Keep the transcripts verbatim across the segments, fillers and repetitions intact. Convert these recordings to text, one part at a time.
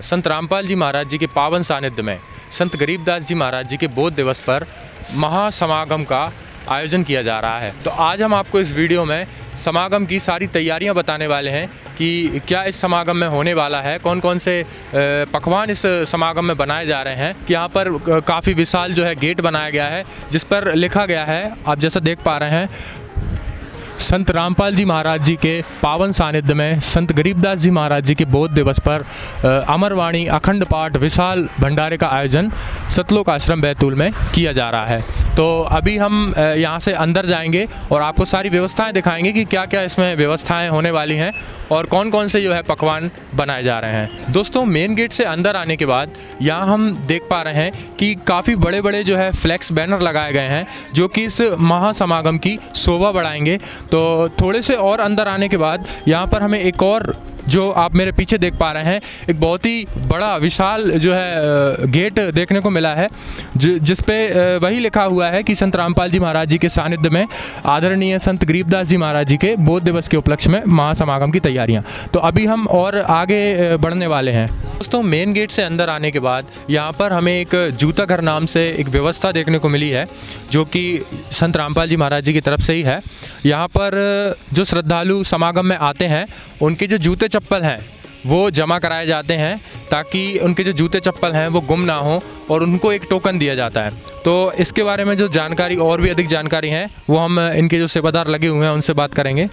संत रामपाल जी महाराज जी के पावन सानिध्य में संत गरीबदास जी महाराज जी के बोध दिवस पर महासमागम का आयोजन किया जा रहा है। तो आज हम आपको इस वीडियो में समागम की सारी तैयारियां बताने वाले हैं कि क्या इस समागम में होने वाला है, कौन कौन से पकवान इस समागम में बनाए जा रहे हैं। कि यहाँ पर काफ़ी विशाल जो है गेट बनाया गया है जिस पर लिखा गया है, आप जैसा देख पा रहे हैं, संत रामपाल जी महाराज जी के पावन सानिध्य में संत गरीबदास जी महाराज जी के बोध दिवस पर अमरवाणी अखंड पाठ विशाल भंडारे का आयोजन सतलोक आश्रम बैतूल में किया जा रहा है। तो अभी हम यहाँ से अंदर जाएंगे और आपको सारी व्यवस्थाएं दिखाएंगे कि क्या क्या इसमें व्यवस्थाएं होने वाली हैं और कौन कौन से जो है पकवान बनाए जा रहे हैं। दोस्तों, मेन गेट से अंदर आने के बाद यहाँ हम देख पा रहे हैं कि काफ़ी बड़े बड़े जो है फ्लैक्स बैनर लगाए गए हैं जो कि इस महासमागम की शोभा बढ़ाएंगे। तो थोड़े से और अंदर आने के बाद यहाँ पर हमें एक और, जो आप मेरे पीछे देख पा रहे हैं, एक बहुत ही बड़ा विशाल जो है गेट देखने को मिला है जिस पे वही लिखा हुआ है कि संत रामपाल जी महाराज जी के सानिध्य में आदरणीय संत गरीबदास जी महाराज जी के बोध दिवस के उपलक्ष्य में महासमागम की तैयारियां। तो अभी हम और आगे बढ़ने वाले हैं। दोस्तों, मेन गेट से अंदर आने के बाद यहाँ पर हमें एक जूता घर नाम से एक व्यवस्था देखने को मिली है जो कि संत रामपाल जी महाराज जी की तरफ से ही है। यहाँ पर जो श्रद्धालु समागम में आते हैं उनके जो जूते चप्पल हैं वो जमा कराए जाते हैं ताकि उनके जो जूते चप्पल हैं वो गुम ना हो और उनको एक टोकन दिया जाता है। तो इसके बारे में जो जानकारी और भी अधिक जानकारी है वो हम इनके जो सेवादार लगे हुए हैं उनसे बात करेंगे।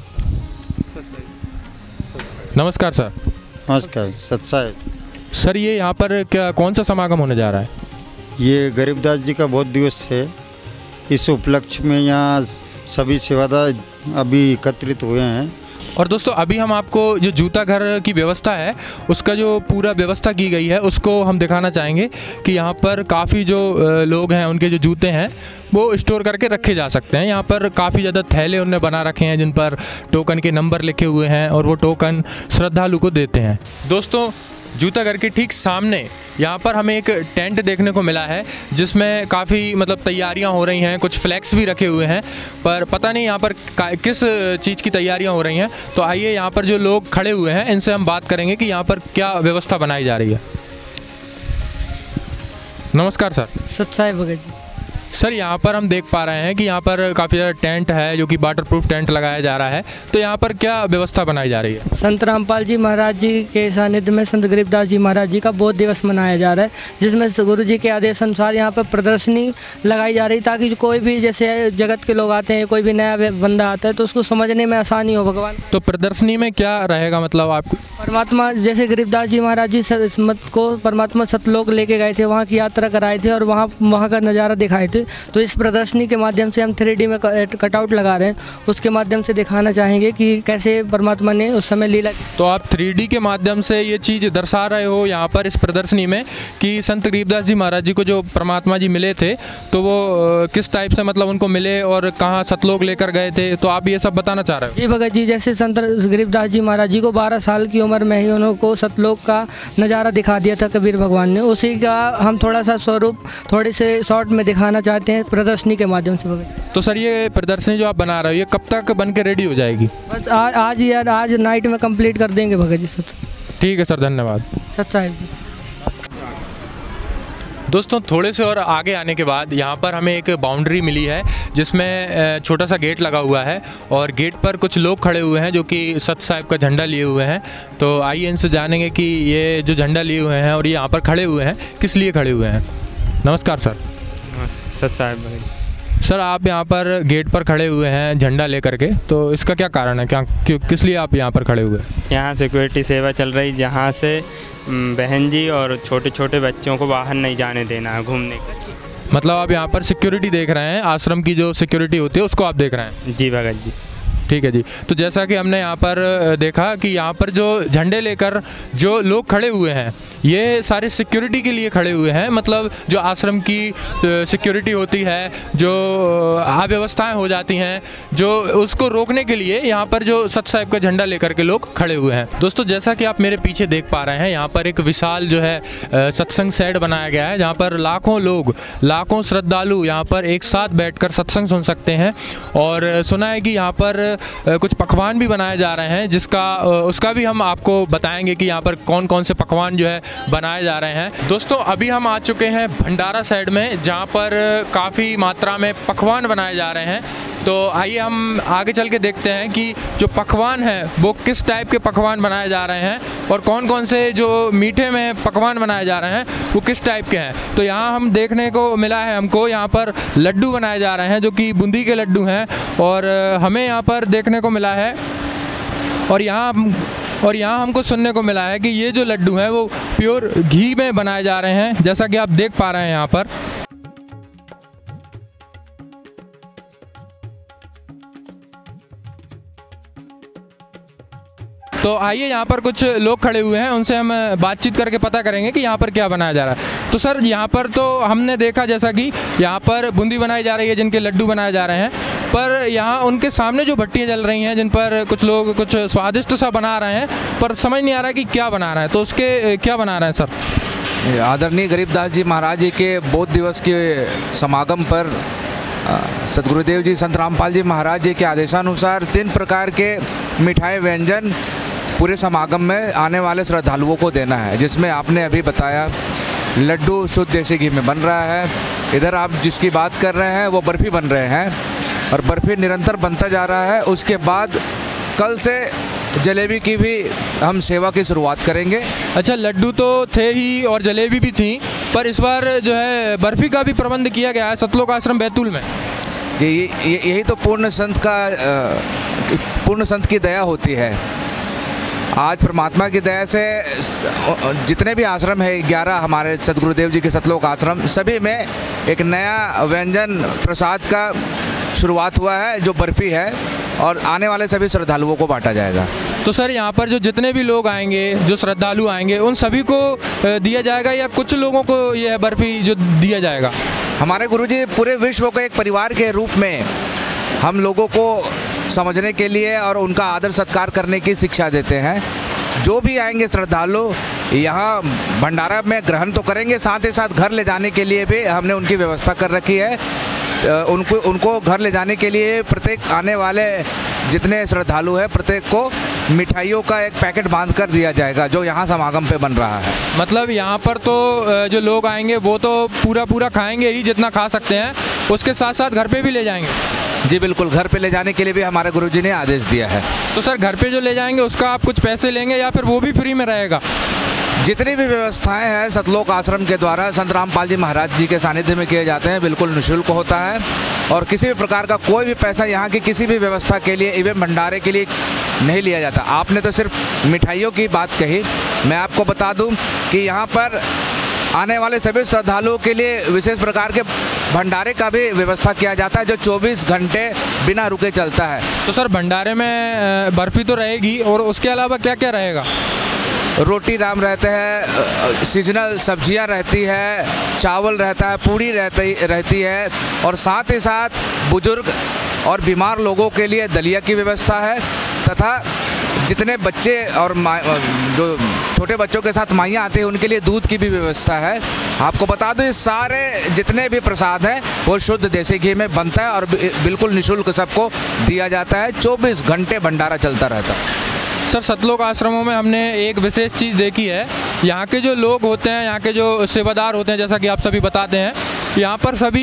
नमस्कार सर। नमस्कार सत्साई सर, ये यहाँ पर क्या कौन सा समागम होने जा रहा है? ये गरीबदास जी का बोध दिवस है। इस उपलक्ष्य में यहाँ सभी सेवादार अभी एकत्रित हुए हैं। और दोस्तों, अभी हम आपको जो जूता घर की व्यवस्था है उसका जो पूरा व्यवस्था की गई है उसको हम दिखाना चाहेंगे कि यहाँ पर काफ़ी जो लोग हैं उनके जो जूते हैं वो स्टोर करके रखे जा सकते हैं। यहाँ पर काफ़ी ज़्यादा थैले उनने बना रखे हैं जिन पर टोकन के नंबर लिखे हुए हैं और वो टोकन श्रद्धालु को देते हैं। दोस्तों, जूता घर के ठीक सामने यहाँ पर हमें एक टेंट देखने को मिला है जिसमें काफ़ी मतलब तैयारियाँ हो रही हैं, कुछ फ्लैक्स भी रखे हुए हैं, पर पता नहीं यहाँ पर किस चीज़ की तैयारियाँ हो रही हैं। तो आइए यहाँ पर जो लोग खड़े हुए हैं इनसे हम बात करेंगे कि यहाँ पर क्या व्यवस्था बनाई जा रही है। नमस्कार सर। सत्साई भगत जी। सर, यहाँ पर हम देख पा रहे हैं कि यहाँ पर काफ़ी ज़्यादा टेंट है जो कि वाटर प्रूफ टेंट लगाया जा रहा है। तो यहाँ पर क्या व्यवस्था बनाई जा रही है? संत रामपाल जी महाराज जी के सानिध्य में संत गरीबदास जी महाराज जी का बोध दिवस मनाया जा रहा है जिसमें गुरु जी के आदेश अनुसार यहाँ पर प्रदर्शनी लगाई जा रही है ताकि कोई भी जैसे जगत के लोग आते हैं, कोई भी नया बंदा आता है तो उसको समझने में आसानी हो। भगवान तो प्रदर्शनी में क्या रहेगा, मतलब आपको? परमात्मा जैसे गरीबदास जी महाराज जी मत को परमात्मा सतलोक लेके गए थे, वहाँ की यात्रा कराए थे और वहाँ वहाँ का नज़ारा दिखाए थे। तो इस प्रदर्शनी के माध्यम से हम थ्री डी में कटआउट लगा रहे हैं, उसके माध्यम से दिखाना चाहेंगे कि कैसे परमात्मा ने उस समय लीला। तो आप थ्री डी के माध्यम से ये चीज़ दर्शा रहे हो यहाँ पर इस प्रदर्शनी में कि संत गरीबदास जी महाराज जी को जो परमात्मा जी मिले थे तो वो किस टाइप से मतलब उनको मिले और कहाँ सतलोक लेकर गए थे, तो आप ये सब बताना चाह रहे हो? जी भगत जी, जैसे संत गरीबदास जी महाराज जी को बारह साल की उम्र में ही उनको सतलोक का नज़ारा दिखा दिया था कबीर भगवान ने, उसी का हम थोड़ा सा स्वरूप थोड़े से शॉर्ट में दिखाना चाहते हैं प्रदर्शनी के माध्यम से। भगत तो सर, ये प्रदर्शनी जो आप बना रहे हो ये कब तक बन के रेडी हो जाएगी? बस आ, आज यार आज नाइट में कंप्लीट कर देंगे भगत जी। सच ठीक है सर, धन्यवाद। सच साहिब जी। दोस्तों, थोड़े से और आगे आने के बाद यहाँ पर हमें एक बाउंड्री मिली है जिसमें छोटा सा गेट लगा हुआ है और गेट पर कुछ लोग खड़े हुए हैं जो कि सत साहिब का झंडा लिए हुए हैं। तो आइए इनसे जानेंगे कि ये जो झंडा लिए हुए हैं और ये यहाँ पर खड़े हुए हैं किस लिए खड़े हुए हैं। नमस्कार सर। सत साहिब भाई। सर, आप यहाँ पर गेट पर खड़े हुए हैं झंडा लेकर के, तो इसका क्या कारण है, क्या क्यों किस लिए आप यहाँ पर खड़े हुए हैं? यहाँ सिक्योरिटी सेवा चल रही जहाँ से बहन जी और छोटे छोटे बच्चों को बाहर नहीं जाने देना है घूमने के। मतलब आप यहाँ पर सिक्योरिटी देख रहे हैं, आश्रम की जो सिक्योरिटी होती है उसको आप देख रहे हैं? जी भगत जी। ठीक है जी। तो जैसा कि हमने यहाँ पर देखा कि यहाँ पर जो झंडे लेकर जो लोग खड़े हुए हैं ये सारे सिक्योरिटी के लिए खड़े हुए हैं, मतलब जो आश्रम की सिक्योरिटी होती है, जो अव्यवस्थाएं हो जाती हैं, जो उसको रोकने के लिए यहाँ पर जो सत साहिब का झंडा लेकर के लोग खड़े हुए हैं। दोस्तों, जैसा कि आप मेरे पीछे देख पा रहे हैं यहाँ पर एक विशाल जो है सत्संग शेड बनाया गया है जहाँ पर लाखों लोग, लाखों श्रद्धालु यहाँ पर एक साथ बैठकर सत्संग सुन सकते हैं। और सुना है कि यहाँ पर कुछ पकवान भी बनाए जा रहे हैं, जिसका उसका भी हम आपको बताएंगे कि यहाँ पर कौन कौन से पकवान जो है बनाए जा रहे हैं। दोस्तों अभी हम आ चुके हैं भंडारा साइड में, जहाँ पर काफ़ी मात्रा में पकवान बनाए जा रहे हैं। तो आइए हम आगे चल के देखते हैं कि जो पकवान है वो किस टाइप के पकवान बनाए जा रहे हैं और कौन कौन से जो मीठे में पकवान बनाए जा रहे हैं वो किस टाइप के हैं। तो यहाँ हम देखने को मिला है, हमको यहाँ पर लड्डू बनाए जा रहे हैं जो कि बूंदी के लड्डू हैं, और हमें यहाँ पर देखने को मिला है और यहाँ हम और यहाँ हमको सुनने को मिला है कि ये जो लड्डू हैं वो प्योर घी में बनाए जा रहे हैं, जैसा कि आप देख पा रहे हैं यहाँ पर। तो आइए यहाँ पर कुछ लोग खड़े हुए हैं, उनसे हम बातचीत करके पता करेंगे कि यहाँ पर क्या बनाया जा रहा है। तो सर यहाँ पर तो हमने देखा जैसा कि यहाँ पर बूंदी बनाई जा रही है, जिनके लड्डू बनाए जा रहे हैं, पर यहाँ उनके सामने जो भट्टियाँ जल रही हैं जिन पर कुछ लोग कुछ स्वादिष्ट सा बना रहे हैं, पर समझ नहीं आ रहा कि क्या बना रहे हैं। तो उसके क्या बना रहे हैं सर? आदरणीय गरीबदास जी महाराज जी के बौद्ध दिवस के समागम पर सदगुरुदेव जी संत रामपाल जी महाराज जी के आदेशानुसार तीन प्रकार के मिठाई व्यंजन पूरे समागम में आने वाले श्रद्धालुओं को देना है, जिसमें आपने अभी बताया लड्डू शुद्ध देसी घी में बन रहा है। इधर आप जिसकी बात कर रहे हैं वो बर्फ़ी बन रहे हैं और बर्फ़ी निरंतर बनता जा रहा है। उसके बाद कल से जलेबी की भी हम सेवा की शुरुआत करेंगे। अच्छा, लड्डू तो थे ही और जलेबी भी थी, पर इस बार जो है बर्फ़ी का भी प्रबंध किया गया है सतलोक आश्रम बैतूल में। जी, यही तो पूर्ण संत का पूर्ण संत की दया होती है। आज परमात्मा की दया से जितने भी आश्रम है, ग्यारह हमारे सदगुरुदेव जी के सतलोक आश्रम, सभी में एक नया व्यंजन प्रसाद का शुरुआत हुआ है जो बर्फ़ी है, और आने वाले सभी श्रद्धालुओं को बांटा जाएगा। तो सर यहाँ पर जो जितने भी लोग आएंगे, जो श्रद्धालु आएंगे, उन सभी को दिया जाएगा या कुछ लोगों को यह बर्फ़ी जो दिया जाएगा? हमारे गुरुजी पूरे विश्व को एक परिवार के रूप में हम लोगों को समझने के लिए और उनका आदर सत्कार करने की शिक्षा देते हैं। जो भी आएंगे श्रद्धालु यहाँ भंडारा में ग्रहण तो करेंगे, साथ ही साथ घर ले जाने के लिए भी हमने उनकी व्यवस्था कर रखी है। उनको उनको घर ले जाने के लिए प्रत्येक आने वाले जितने श्रद्धालु हैं प्रत्येक को मिठाइयों का एक पैकेट बांध कर दिया जाएगा, जो यहाँ समागम पे बन रहा है। मतलब यहाँ पर तो जो लोग आएंगे वो तो पूरा पूरा खाएंगे ही, जितना खा सकते हैं, उसके साथ साथ घर पे भी ले जाएंगे? जी बिल्कुल, घर पे ले जाने के लिए भी हमारे गुरुजी ने आदेश दिया है। तो सर घर पे जो ले जाएंगे उसका आप कुछ पैसे लेंगे या फिर वो भी फ्री में रहेगा? जितनी भी व्यवस्थाएं हैं सतलोक आश्रम के द्वारा संत रामपाल जी महाराज जी के सानिध्य में किए जाते हैं, बिल्कुल निःशुल्क होता है, और किसी भी प्रकार का कोई भी पैसा यहाँ की किसी भी व्यवस्था के लिए, इवन भंडारे के लिए नहीं लिया जाता। आपने तो सिर्फ मिठाइयों की बात कही, मैं आपको बता दूं कि यहाँ पर आने वाले सभी श्रद्धालुओं के लिए विशेष प्रकार के भंडारे का भी व्यवस्था किया जाता है, जो चौबीस घंटे बिना रुके चलता है। तो सर भंडारे में बर्फ़ी तो रहेगी, और उसके अलावा क्या क्या रहेगा? रोटी राम रहते हैं, सीजनल सब्जियां रहती है, चावल रहता है, पूड़ी रहती रहती है, और साथ ही साथ बुजुर्ग और बीमार लोगों के लिए दलिया की व्यवस्था है, तथा जितने बच्चे और जो छोटे बच्चों के साथ माइयाँ आती हैं उनके लिए दूध की भी व्यवस्था है। आपको बता दूं, ये सारे जितने भी प्रसाद हैं वो शुद्ध देसी घी में बनता है और बिल्कुल निःशुल्क सबको दिया जाता है। चौबीस घंटे भंडारा चलता रहता है। सर सतलोक आश्रमों में हमने एक विशेष चीज़ देखी है, यहाँ के जो लोग होते हैं, यहाँ के जो सेवादार होते हैं, जैसा कि आप सभी बताते हैं, यहाँ पर सभी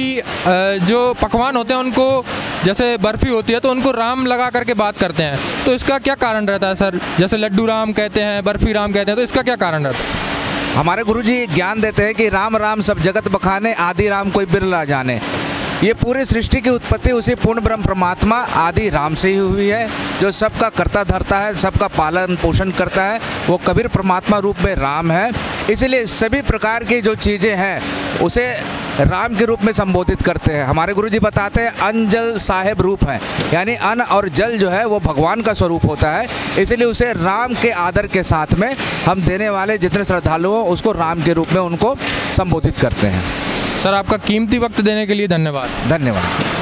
जो पकवान होते हैं उनको, जैसे बर्फ़ी होती है तो उनको राम लगा करके बात करते हैं। तो इसका क्या कारण रहता है सर? जैसे लड्डू राम कहते हैं, बर्फ़ी राम कहते हैं, तो इसका क्या कारण रहता है? हमारे गुरुजी ज्ञान देते हैं कि राम राम सब जगत बखाने, आदि राम कोई बिरला जाने। ये पूरी सृष्टि की उत्पत्ति उसी पूर्ण ब्रह्म परमात्मा आदि राम से ही हुई है, जो सबका करता धरता है, सबका पालन पोषण करता है। वो कबीर परमात्मा रूप में राम है, इसलिए सभी प्रकार की जो चीज़ें हैं उसे राम के रूप में संबोधित करते हैं। हमारे गुरुजी बताते हैं अन्न जल साहेब रूप है, यानी अन्न और जल जो है वो भगवान का स्वरूप होता है, इसलिए उसे राम के आदर के साथ में हम देने वाले जितने श्रद्धालु हो उसको राम के रूप में उनको संबोधित करते हैं। सर आपका कीमती वक्त देने के लिए धन्यवाद। धन्यवाद।